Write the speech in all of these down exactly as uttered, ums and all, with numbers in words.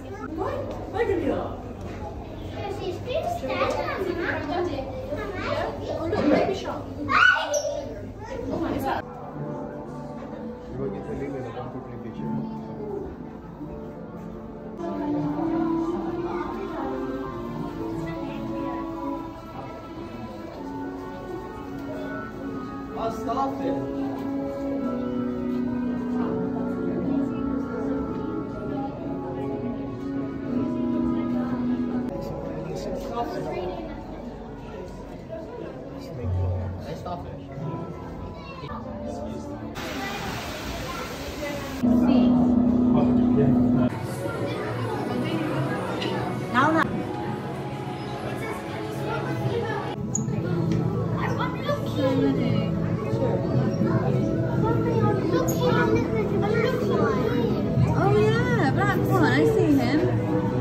I'll stop it. Now, now. Oh yeah, black one. I see him.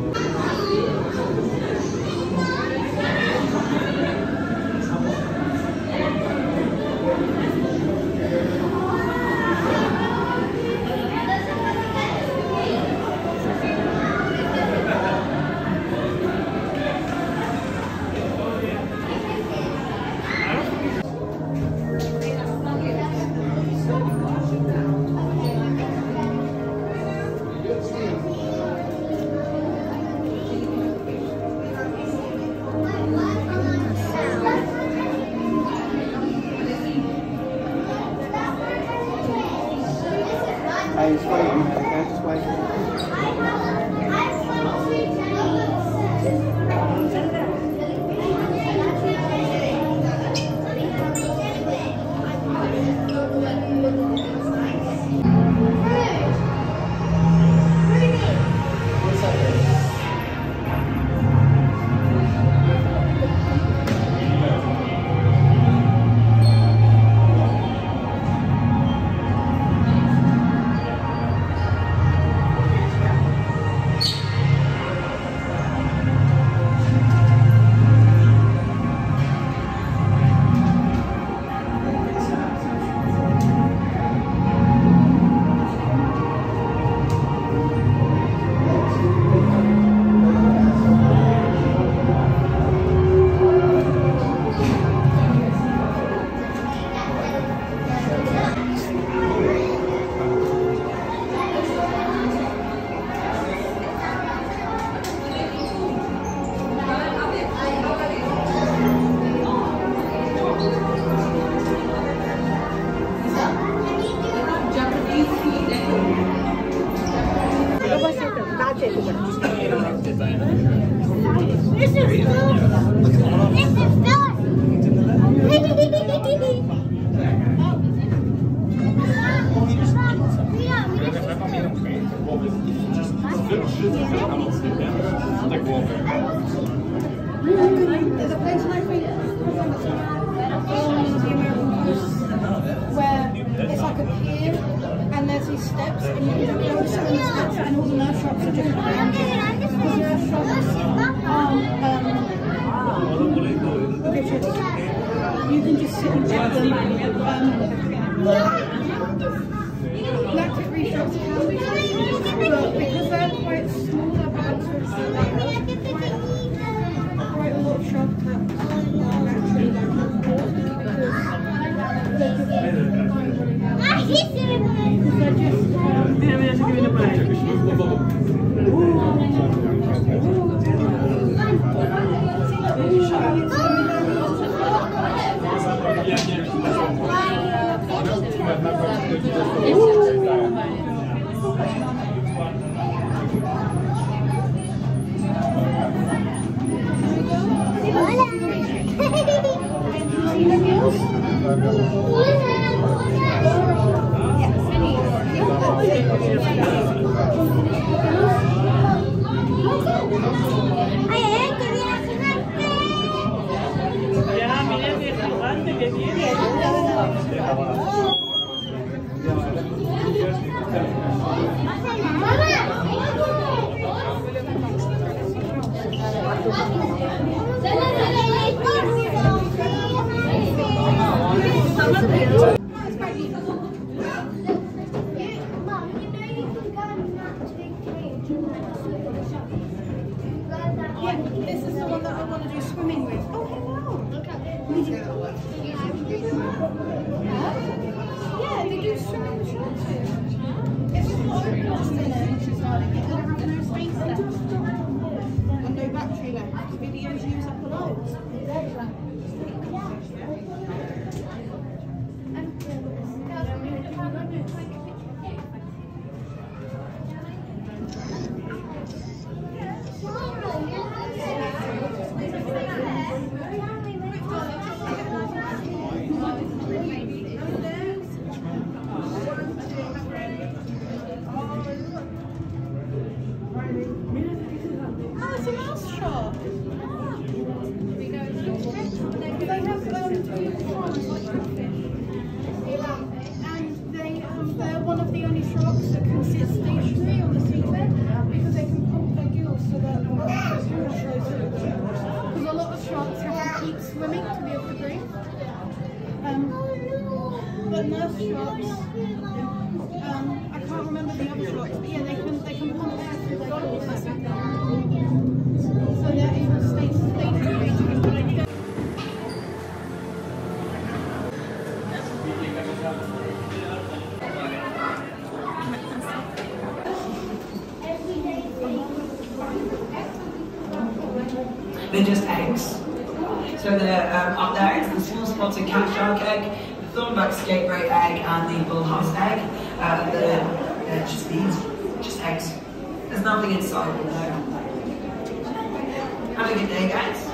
I explain. I explain. There's a place in my where it's like a pier and there's these steps and you can go sit on the steps and all the nurse shops are different ranges. Because nurse shops aren't um, widgets. You can just sit and check them. Um, Lactic reflux can be tricky, but because they're quite small, they're about to quite a lot of sharp taps are actually like not good because they're just playing with. Oh, hello. Look at this. Yeah, they do swimming shorts. If you've got a lost in it, she's like, you're going to have no space left. And no battery left. Videos use up a lot. Oh, it's a mouse shop. They have um, two farms like and they um, they're one of the only shops that can sit stationary on the seabed because they can pump their gills so that the water shows through them. Because a lot of sharks have to keep swimming to be able to breathe. Um, but nurse sharks, um, I can't remember the other sharks, but yeah, they can they can pump air through their gills. So they're able to stay stationary. They're just eggs. So they're um, up there, it's the small spotted cat shark egg, the thornback scapegoat egg, and the bullheart's egg. Uh, the, uh, just these, just eggs. There's nothing inside them though. Have a good day, guys.